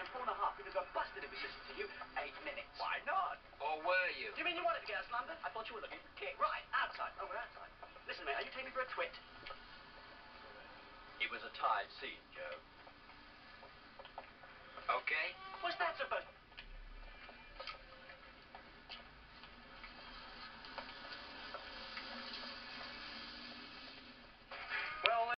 in 4.5 because we're busted if we listen to you. 8 minutes. Why not? Or were you? Do you mean you wanted to get us lumbered? I thought you were looking for kick. Right, outside. Oh, we're outside. Listen, mate, are you taking me for a twit? It was a tight scene, Joe. Okay? What's that about?